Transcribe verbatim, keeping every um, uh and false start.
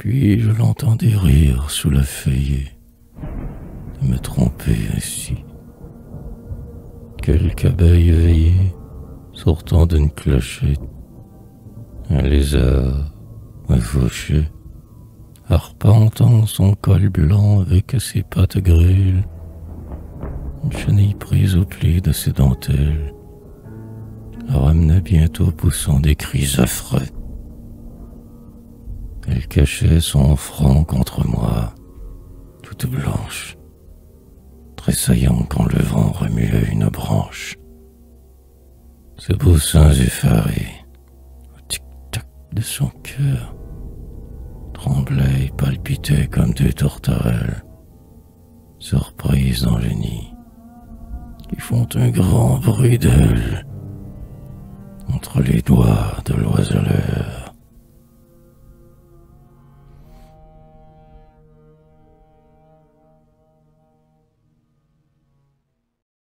Puis je l'entendais rire sous la feuillée, de me tromper ainsi. Quelque abeille éveillée, sortant d'une clochette, un lézard, un fauché, arpentant son col blanc avec ses pattes grises, une chenille prise au pli de ses dentelles, la ramenait bientôt poussant des cris affreux. Elle cachait son front contre moi, toute blanche, tressaillant quand le vent remuait une branche. Ses beaux seins effarés, au tic-tac de son cœur, tremblaient et palpitaient comme deux tourterelles, surprises dans le nid, qui font un grand bruit d'ailes entre les doigts de l'oiseleur.